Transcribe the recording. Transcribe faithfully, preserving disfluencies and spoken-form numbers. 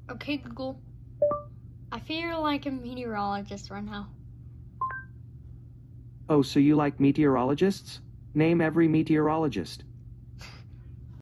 Okay, Google. I feel like a meteorologist right now. Oh, so you like meteorologists? Name every meteorologist.